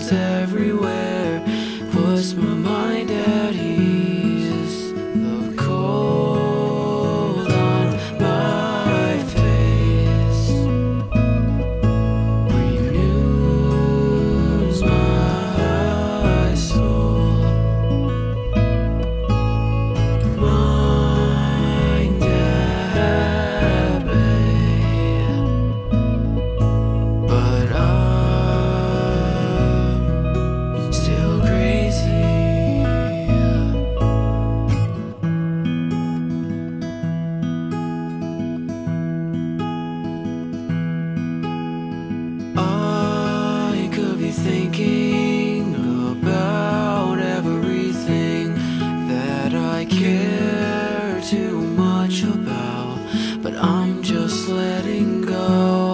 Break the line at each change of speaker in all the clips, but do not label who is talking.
feels everywhere, puts my mind at ease. The cold on my face renews my soul. Mind at bay, but I'm still crazy. I could be thinking about everything that I care too much about, but I'm just letting go.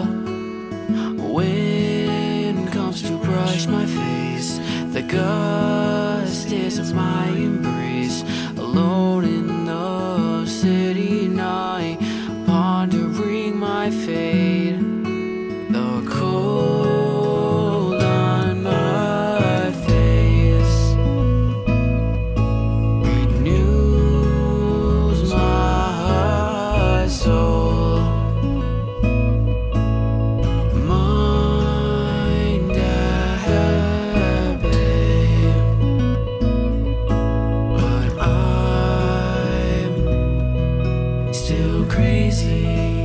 Wind comes to brush my face, the gust is my embrace. Alone in the city night, pondering my fate. The cold on my face renews my soul. Mind at bay, but I'm still crazy.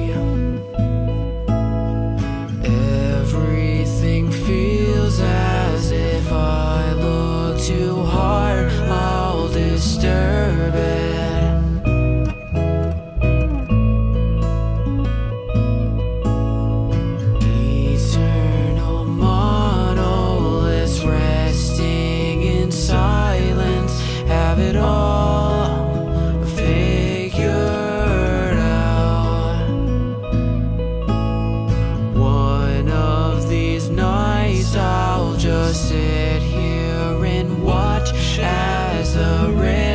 Everything feels as if I look too hard, I'll disturb it. Eternal monoliths resting in silence, have it all figured out. One of these nights I'll just sit here and watch as the rain